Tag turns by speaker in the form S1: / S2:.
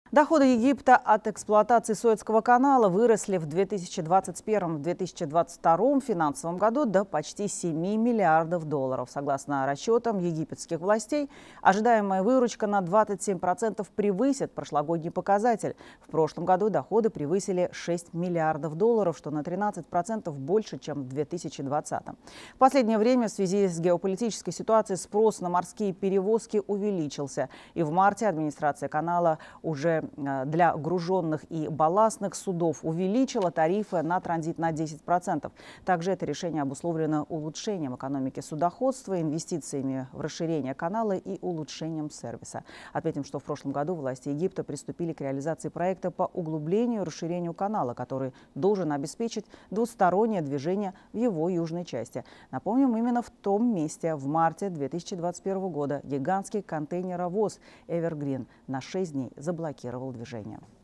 S1: Доходы Египта от эксплуатации Суэцкого канала выросли в 2021-2022 финансовом году до почти 7 миллиардов долларов. Согласно расчетам египетских властей, ожидаемая выручка на 27% превысит прошлогодний показатель. В прошлом году доходы превысили 6 миллиардов долларов, что на 13% больше, чем в 2020. В последнее время в связи с геополитической ситуацией спрос на морские перевозки увеличился. И в марте администрация канала уже для груженных и балластных судов увеличила тарифы на транзит на 10%. Также это решение обусловлено улучшением экономики судоходства, инвестициями в расширение канала и улучшением сервиса. Отметим, что в прошлом году власти Египта приступили к реализации проекта по углублению и расширению канала, который должен обеспечить двустороннее движение в его южной части. Напомним, именно в том месте в марте 2021 года гигантский контейнеровоз «Эвергрин» на 6 дней заблокировал движение.